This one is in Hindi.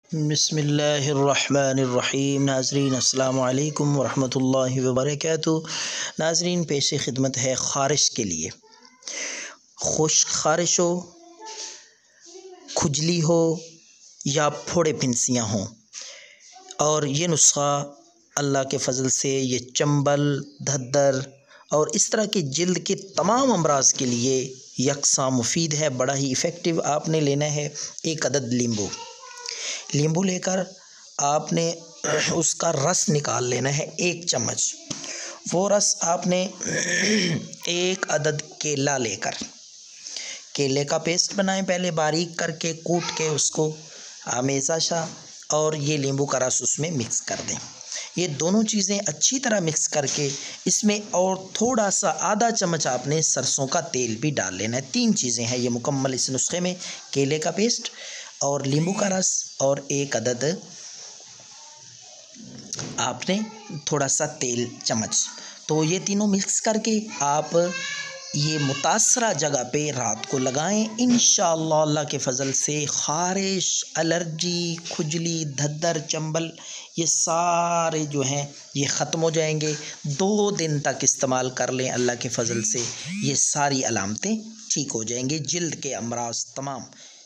बिस्मिल्लाहिर्रहमानिर्रहीम। नाज़रीन अस्सलामु अलैकुम वरहमतुल्लाहि वबरकातुहू। नाज़रीन पेश खिदमत है ख़ारिश के लिए। खुश्क ख़ारिश हो, खुजली हो या फोड़े फिंसियाँ हों, और ये नुस्ख़ा अल्लाह के फ़ज़ल से ये चंबल, धद्दर और इस तरह की जिल्द के तमाम अमराज़ के लिए यकसा मुफीद है, बड़ा ही इफ़ेक्टिव। आपने लेना है 1 अदद नींबू लेकर आपने उसका रस निकाल लेना है 1 चम्मच। वो रस आपने 1 अदद केला लेकर केले का पेस्ट बनाएं, पहले बारीक करके कूट के उसको हमेशा और ये नींबू का रस उसमें मिक्स कर दें। ये दोनों चीज़ें अच्छी तरह मिक्स करके इसमें और थोड़ा सा आधा चम्मच आपने सरसों का तेल भी डाल लेना है। 3 चीज़ें हैं ये मुकम्मल इस नुस्खे में, केले का पेस्ट और नींबू का रस और 1 अदद आपने थोड़ा सा तेल चम्मच। तो ये तीनों मिक्स करके आप ये मुतासरा जगह पे रात को लगाएं। इंशाअल्लाह अल्लाह के फ़ज़ल से ख़ारिश, एलर्जी, खुजली, धद्दर, चंबल ये सारे जो हैं ये ख़त्म हो जाएंगे। 2 दिन तक इस्तेमाल कर लें, अल्लाह के फ़ज़ल से ये सारी अलामतें ठीक हो जाएंगी, जिल्द के अमराज तमाम